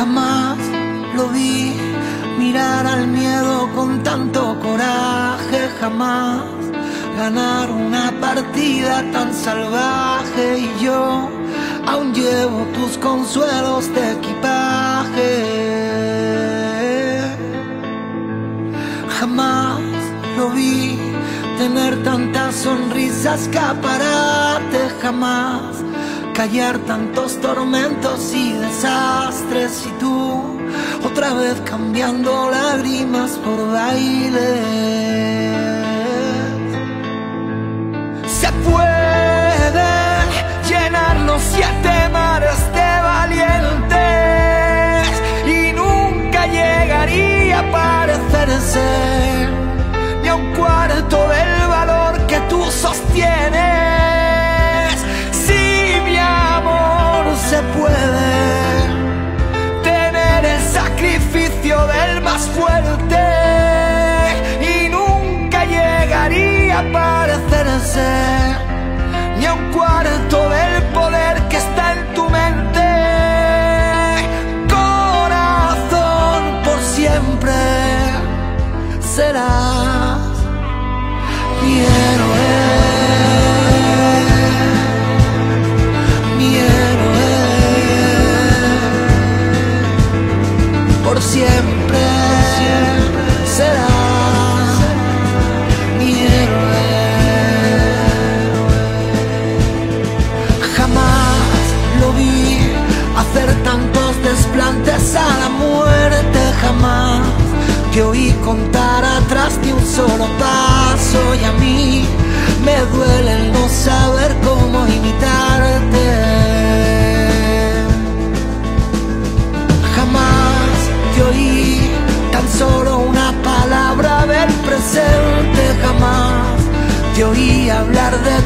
Jamás lo vi mirar al miedo con tanto coraje, jamás ganar una partida tan salvaje. Y yo aún llevo tus consuelos de equipaje. Jamás lo vi tener tantas sonrisas, escaparate, jamás callar tantos tormentos y desastres. Y tú otra vez cambiando lágrimas por bailes. Se puede llenar los 7 mares de valientes y nunca llegaría a parecerse ni a un cuarto del valor que tú sostienes. Si mi amor se puede tener el sacrificio del más fuerte y nunca llegaría a parecerse ni a un cuarto del poder que está en tu mente. Corazón, por siempre serás mi héroe, mi héroe. Por siempre serás mi héroe. Jamás lo vi hacer tantos desplantes a la muerte, jamás te oí contar atrás de un solo paso. Y a mí me duele el no saber cómo imitarte. Jamás te oí tan solo una palabra del presente, jamás te oí hablar de